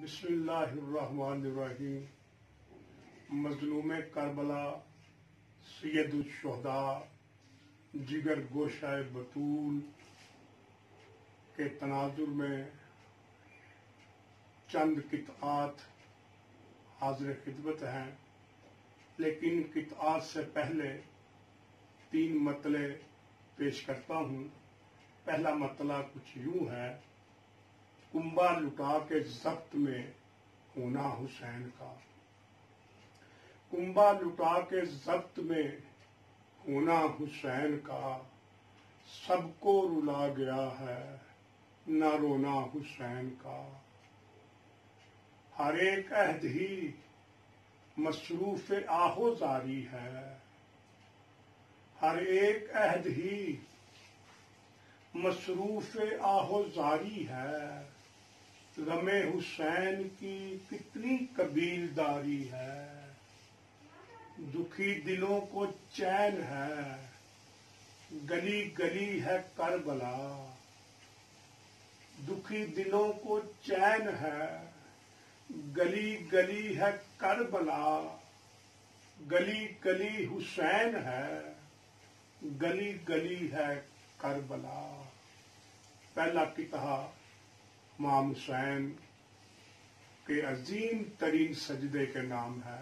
بسم اللہ الرحمن الرحیم۔ مظلوم کربلا، سید الشہداء، جگر گوشہ بطول کے تناظر میں چند قطعات حاضر خدمت ہیں، لیکن قطعات سے پہلے 3 مطلع پیش کرتا ہوں۔ پہلا مطلع کچھ یوں ہے: کنبہ لٹا کے ضبط میں ہونا حسین کا، کنبہ لٹا کے ضبط میں ہونا حسین کا، سب کو رلا گیا ہے نہ رونا حسین کا۔ ہر ایک عہد ہی مصروف آہو زاری ہے، ہر ایک عہد ہی مصروف آہو زاری ہے، غم حسین کی کتنی قبیلداری ہے، دکھی دلوں کو چین ہے، گلی گلی ہے کربلا، دکھی دلوں کو چین ہے، گلی گلی ہے کربلا، گلی گلی حسین ہے، گلی گلی ہے کربلا۔ پہلا قطعہ امام حسین کے عظیم ترین سجدے کے نام ہے۔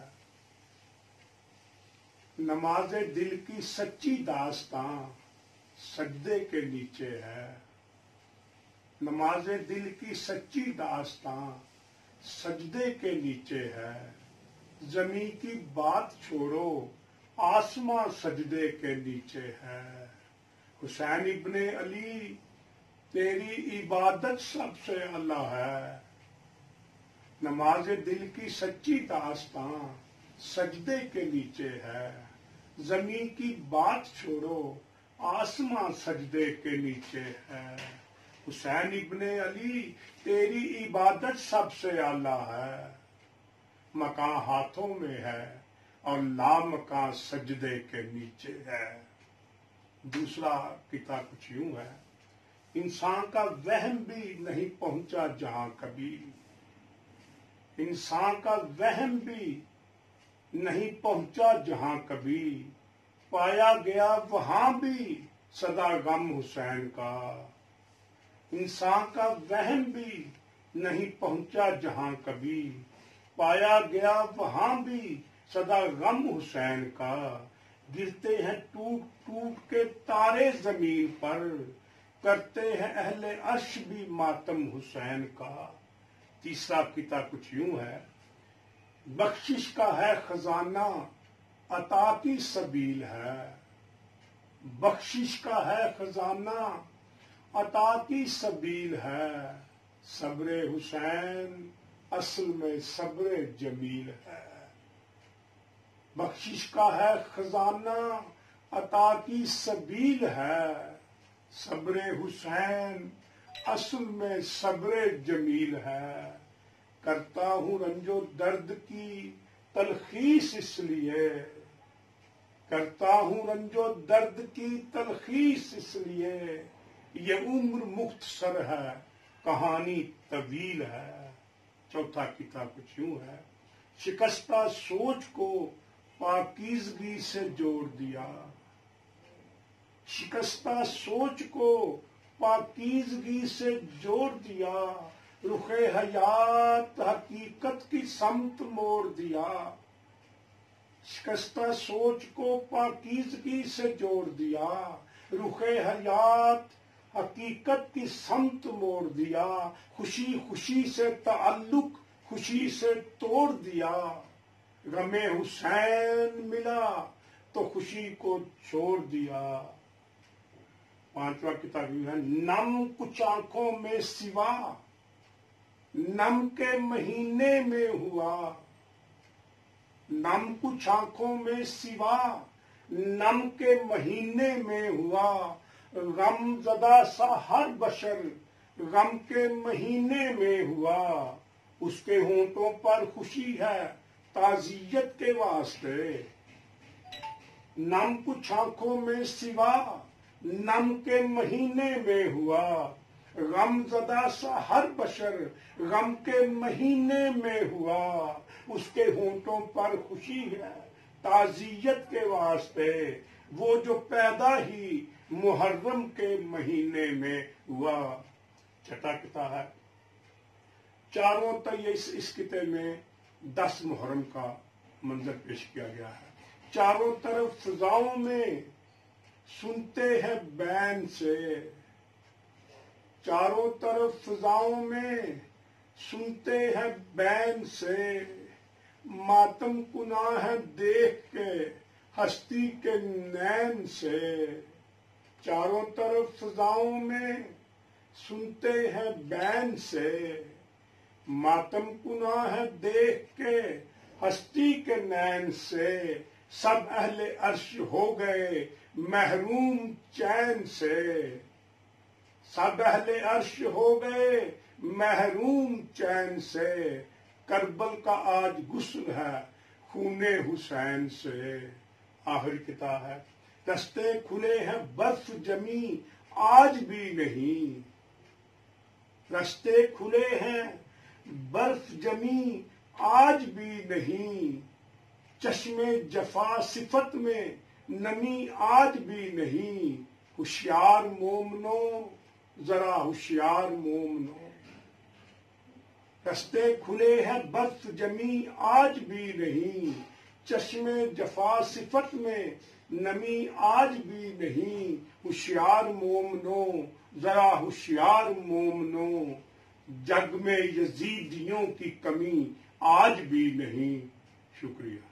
نماز دل کی سچی داستاں سجدے کے نیچے ہے، نماز دل کی سچی داستاں سجدے کے نیچے ہے، زمین کی بات چھوڑو آسماں سجدے کے نیچے ہے، حسین ابن علی تیری عبادت سب سے اعلیٰ ہے، نماز دل کی سچی داستاں سجدے کے نیچے ہے، زمین کی بات چھوڑو آسماں سجدے کے نیچے ہے، حسین ابن علی تیری عبادت سب سے اعلیٰ ہے، مکان ہاتھوں میں ہے اور لامکان سجدے کے نیچے ہے۔ دوسرا قطعہ کچھ یوں ہے: انسان کا وہم بھی نہیں پہنچا جہاں کبھی، انسان کا وہم بھی نہیں پہنچا جہاں کبھی، پایا گیا وہاں بھی صدا غم حسین کا، انسان کا وہم بھی نہیں پہنچا جہاں کبھی، پایا گیا وہاں بھی صدا غم حسین کا، گرتے ہیں ٹوٹ ٹوٹ کے تارے زمین پر، کرتے ہیں اہل عرش بھی ماتم حسین کا۔ تیسرا قطعہ کچھ یوں ہے: بخشش کا ہے خزانہ عطا کی سبیل ہے، بخشش کا ہے خزانہ عطا کی سبیل ہے، صبر حسین اصل میں صبر جمیل ہے، بخشش کا ہے خزانہ عطا کی سبیل ہے، صبر حسین اصل میں صبر جمیل ہے، کرتا ہوں رنج و درد کی تلخیص اس لیے، کرتا ہوں رنج و درد کی تلخیص اس لیے، یہ عمر مختصر ہے کہانی طویل ہے۔ چوتھا قطعہ کچھ یوں ہے: شکستہ سوچ کو پاکیزگی سے جوڑ دیا، شکستہ سوچ کو پاکیزگی سے جوڑ دیا، رخ حیات حقیقت کی سمت موڑ دیا، شکستہ سوچ کو پاکیزگی سے جوڑ دیا، رخ حیات حقیقت کی سمت موڑ دیا، خوشی خوشی سے تعلق خوشی سے توڑ دیا، غم حسین ملا تو خوشی کو چھوڑ دیا۔ پانچواں کتاب ہے: نم کچھ آنکھوں میں سوا نم کے مہینے میں ہوا، نم کچھ آنکھوں میں سوا نم کے مہینے میں ہوا، غم زدہ سا ہر بشر غم کے مہینے میں ہوا، اس کے ہونٹوں پر خوشی ہے تعزیت کے واسطے، نم کچھ آنکھوں میں سوا نم کے مہینے میں ہوا، غم زدہ سا ہر بشر غم کے مہینے میں ہوا، اس کے ہونٹوں پر خوشی ہے تعزیت کے واسطے، وہ جو پیدا ہی محرم کے مہینے میں ہوا۔ چھٹا قطعہ ہے، چاروں اس قطعے میں 10 محرم کا منظر پیش کیا گیا ہے۔ چاروں طرف فضاؤں میں سنتے ہیں بین سے، چاروں طرف فضاؤں میں سنتے ہیں بین سے، ماتم کنا ہے دیکھ کے ہستی کے نین سے، چاروں طرف فضاؤں میں سنتے ہیں بین سے، ماتم کنا ہے دیکھ کے ہستی کے نین سے، سب اہل عرش ہو گئے محروم چین سے، سب اہل عرش ہو گئے محروم چین سے، کربل کا آج غسل ہے خون حسین سے۔ آخری کتاب ہے، رستے کھلے ہیں برف جمی آج بھی نہیں، رستے کھلے ہیں برف جمی آج بھی نہیں، چشم جفا صفت میں نمی آج بھی نہیں، ہوشیار مومنو ذرا ہوشیار مومنو، رستے کھلے ہیں برف جمی آج بھی نہیں، چشم جفا صفت میں نمی آج بھی نہیں، ہوشیار مومنو ذرا ہوشیار مومنو، جگ میں یزیدیوں کی کمی آج بھی نہیں۔ شکریہ۔